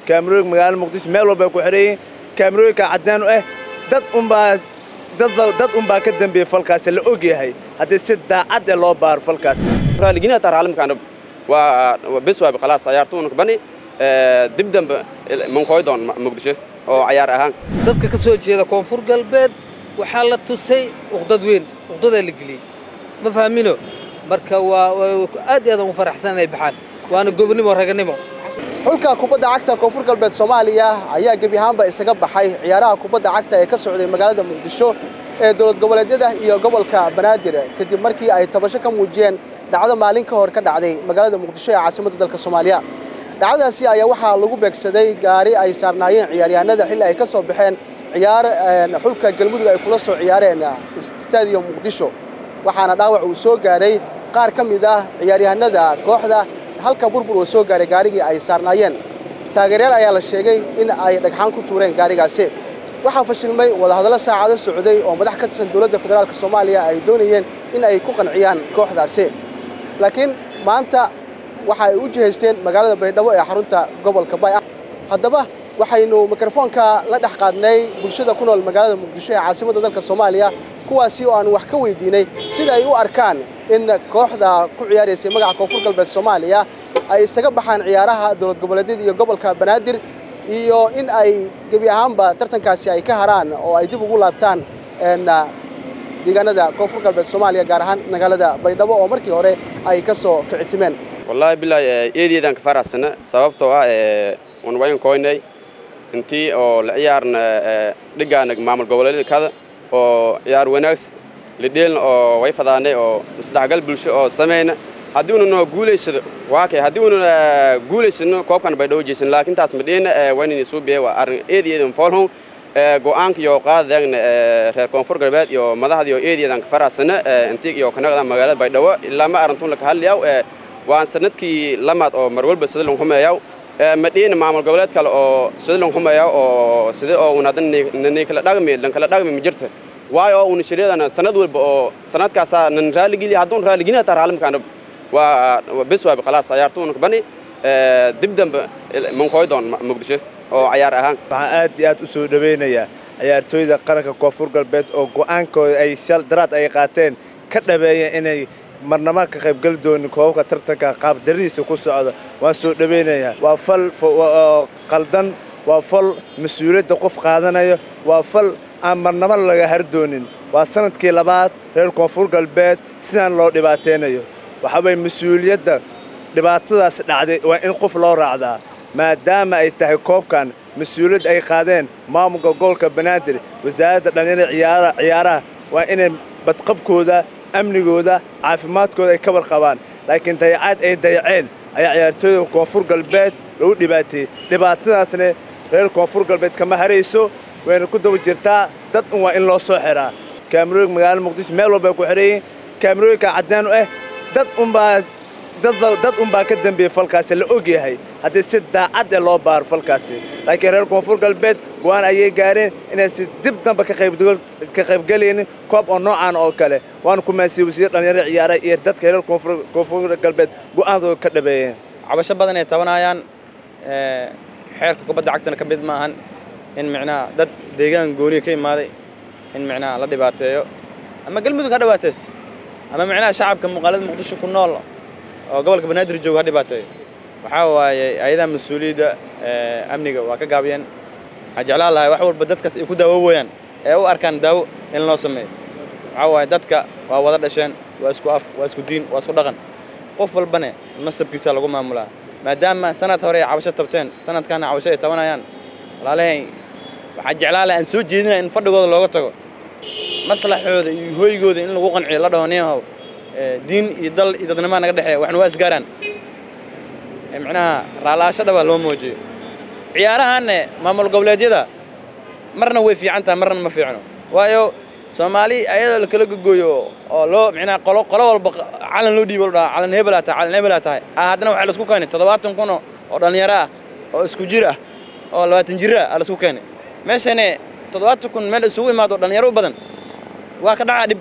كاميرا مقال مقدش ميلو بيكو حرين كاميرا كعدنان dad un baa ka dambeeyay falkaas la og yahay hadii si daacad loo baar falkaas raaligina tar caalamkan waa bes waa khalaas ciyaartoon bani dib dambe man qoydoon muqdisho oo ciyaar ahaan dadka ka soo jeeda koonfur galbeed waxa la tusay uqdad weyn uqdada la galiyay ma fahmino marka waa aad iyo aad u faraxsanahay baxaan waana gobonimo raganimo xulka kubadda cagta koonfur galbeed Soomaaliya ayaa gabi ahaanba isaga baxay ciyaaraha kubadda cagta ee ka socday magaalada Muqdisho ee dowlad goboleedyada iyo gobolka Banaadir kadib markii ay tabasho ka muujiyeen dhacdo maalin ka hor ka dhacday magaalada Muqdisho ee caasimadda dalka Soomaaliya dhacdadaasi ayaa waxa lagu beegsaday gaari ay saarnaayeen ciyaaryahanada xilli ay ka soo baxeen ciyaar xulka galmudug ay kula soo ciyaareen stadium Muqdisho waxaana dhaawac uu soo gaaray qaar ka mid ah ciyaaryahanada kooxda halka burbur uu soo gaaray gaarigii ay saarnaayeen taageerayaal ayaa la sheegay in ay dhagxaan ku tuureen gaarigaasi waxa fashilmay wada hadallo saacado socday oo madax ka tirsan dawladda federaalka Soomaaliya ay doonayeen in ay ku qanciyaan kooxdaasi laakiin maanta waxa ay u jihaysteen magaalada Baydhabo ee xarunta gobolka Bay haddaba waxaynu mikrofoonka la dhex qaadnay bulshada ku nool magaalada Muqdisho ee caasimadda dalka Soomaaliya kuwaasi oo aan wax ka weydiinay sida ay u arkaan in kooxda ku ciyaaraysay magaca koonfur galbeed Soomaaliya ay isaga baxaan ciyaaraha dowlad goboleedyada iyo gobolka Banaadir iyo in ay gabi ahaanba tartankaasi ay ka haraan oo ay dib ugu laabtaan deegaanada koonfur galbeed Soomaaliya gaar ahaan magaalada Baydhabo oo markii hore ay ka soo kicitimeen wallahi billahi eedeedan ka faraasana sababtoo ah on wayn koynay intii oo la ciyaarna dhigaana maamul goboleedyada kada oo ciyaar wanaag lideen oo way fadaanay oo isdhaxgal bulsho oo sameeyna hadii uu guuleysado waakay hadii uu guuleysano koobkan Baydhabo jeesan laakiin taas madina waynina soo bixi waa arin eedeedan foolhon go'aanka iyo qaadayna reer koonfur galbeed iyo madaxda iyo eedeedan ka faraasana intii iyo kanada magaalada Baydhabo ilaa ma arintun la ka hadlayo waan sanadkii lamaad oo mar walba sida loo xumeeyo madina maamul goboleed kale oo sida loo xumeeyo oo sida oo una dan kala dhaqmi ma jirto waayo uu shiriyadana sanad walba oo sanadkaas aan raaligii hadduu raaligina tar caalamkan waa bes waa khalaas ciyaartoon bani dib dambe man qoydoon muqdisho oo ciyaar ahaan waxaan aad iyo aad u soo dhaweynayaa ciyaartooyda qaranka koonfur galbeed oo go'aankooda ay shal daraad ay qaateen ka dhabeeyeen inay marnaba ka qayb gal doonin koobka tartanka qaab dariisa ku socda waan soo dhaweynayaa waa fal qaldan waa fal mas'uuliyadda qof qaadanayo waa fal aan marnaba laga hardoonin waa sanadkii labaad reer koonfur galbeed sidaan loo dhibaateynayo waxa way mas'uuliyadda dhibaatadaas dhacday waa in qof loo raacdaa maadaama ay tahay koobkan mas'uuliyad ay qaadeen maamulka gobolka Banaadir wasaaradda dhalinyarada ciyaaraha waa inay badqabkooda amnigooda caafimaadkooda ay ka warqabaan laakiin dayacaad ay dayaceen ayaa ciyaartooyda koonfur galbeed lagu dhibaatadaasna reer koonfur galbeed kama harayso wayna ku daba jirtaa dad waa in loo soo xiraa kaamirooyinka magaalada Muqdisho meel walba ku xireen kaamirooyinka cadaan dad un baa ka dambeeyay falkaas la og yahay hadii si daacad loo baar falkaas laakiin reer koonfur galbeed go'aan ayay gaareen inay si dib dambe ka qayb galeen koob oo noocan oo kale waan ku maasii wasiir dhalinyarada ciyaaraha iyo dadka reer koonfur galbeed go'aankooda ka dhabeeyeen cabasho badan ay tabanayaan xeerka kubadda cagtana ka mid maahan in macnaa dad deegaan gooni ka imaaday in macnaa la dhibaateeyo ama galmudug ha dhawaatees ama macnaa shacabka magaalada Muqdisho ku nool oo gobolka Banaadir jooga ha dhibaateeyo waxa waaye ayada mas'uuliyadda amniga waa ka gaabiyeen waxa jeclaan lahaa wax walba dadkaas ay ku daawooyaan ee u arkaan daawo in loo sameeyo waxa waaye dadka waa wada dhasheen waa isku af waa isku diin waa isku dhaqan qof walbana nasabkiisa lagu maamulaa maadaama sanad hore cabasho tabteen sanadkan cabasho ay tabanayaan walaalay waxa jeclaan lahaa in soo jeedinaa in fadhigooda looga tago maslaxooda iyo hoygooda in lagu qanciyo la dhahooneeyo diin iyo dal iyo dadnimo naga dhaxeeyo waxna waa isgaaraan macnaha raalaasha dhaba loo muujiyo ciyaarahan maamul goboleedyada marna way fiican tahay marna ma fiicno waayo Soomaali ayada la kala gogooyo oo loo macnaha qolo walba calan loo dhiibo calan hebelata haddana waxa la isku keenay 70 kun oo dhalinyaro ah oo isku jir ah oo 20 jir ah la isku keenay meeshane 70 kun meel isugu imaado dhalinyaro badan waa ka dhaca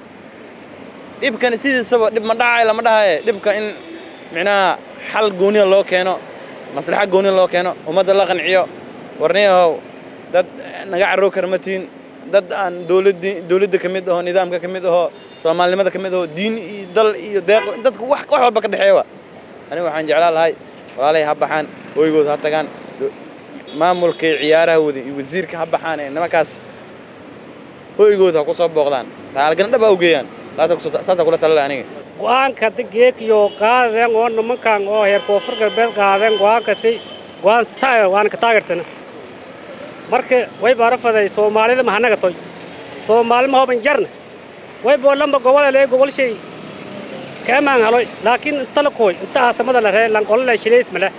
dhibkan sidiisaba dhib ma dhacay lama dhahaye dhibka in macnaha xal gooniya loo keeno maslaxa gooni loo keeno ummadda la qanciyo warniyahow dad naga carro karmatiin dad aan dawladda kamid ah nidaamka kamid ah Soomaalinimada kamid ah diin iyo dal iyo deeq dadku wax walba ka dhaxeeyo aniga waxaan jeclaan lahay walaalay ha baxaan hoygood ha tagaan maamulka ciyaaraha wadi iyo wasiirka ha baxaan ee nimankaas hoygood ha ku soo booqdaan raalgan dhab u geeyaan saasa kula talada aniga go'aanka geek iyo qaadeen oo nimankan oo heer koonfur galbeed qaadeen go'aankaasi go'aan saay waan ka taageersana marka way baarafaday Soomaalida ma hanaga toy Soomaali ma hoban jarna way boolamba gobol shay kamaan haloy laakiin inta la kooy inta aasamada la reelan qolada shileys mala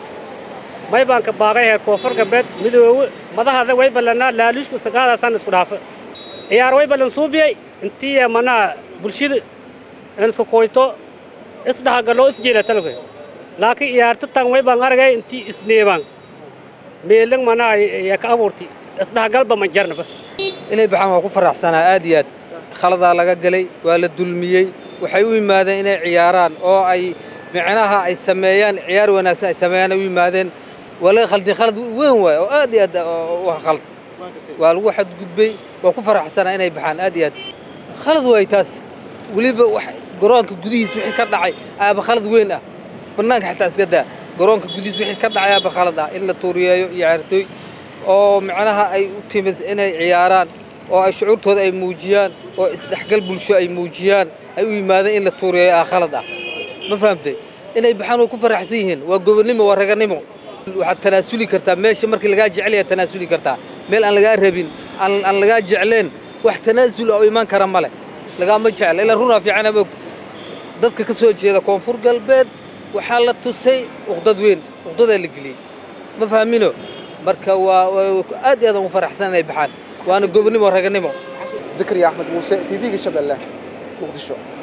may baan ka baaqay heer koonfur galbeed midoow madaxda way balana laalushku sagaada san isku dhaafa ciyaar way balan suubiyay intii mana bulshada in soo kooyto isdhaxgalo isjeeda talagay laakiin ciyaarta tan way baan aragay intii isneebaan meelan mana ya ka abuurti isdhaxgalba ma jarnaba inay baxaan waa ku faraxsanaa aad iyo aad khalada laga galay waa la dulmiyay waxay u yimaadeen inay ciyaaraan oo ay macnaha ay sameeyaan ciyaar wanaagsan ay sameeyaan u yimaadeen wala khalad weyn waay oo aad iyo aad wax khalad waa lagu xad gudbay waa ku faraxsanaa inay baxaan aad iyo aad khalad way taas waliba wax garoonka gudihiisa wixii ka dhacay aaba khalad weyn ah banaanka xitaa iska daa garoonka gudihiisa wixii ka dhacay aaba khalad ah in la tuuriyeeyo ciyaartoy oo macnaha ay u timid inay ciyaaraan oo ay shucuurtooda ay muujiyaan oo isdhaxgal bulsho ay muujiyaan ay u yimaadeen in la tuuriyeeyo khalad ah ma fahamtay inay baxaan oo ku faraxsan yihiin waa gobonimo waa raganimo waxaad tanaasuli kartaa meesha markii laga jecel yahay tanaasuli kartaa meel aan laga rabin aan laga jecleen wax tanaasul oo iman kara male laga ma jecel ila runa fiican abog dadka ka soo jeeda koonfur galbeed waxa la tusay uqdad weyn uqdada la galiyay ma fahmino marka waa aad iyo aad u faraxsanahay baxaan waana gobonimo raganimo Zakariya Ahmed Muuse TV-ga Shabeelle Muqdisho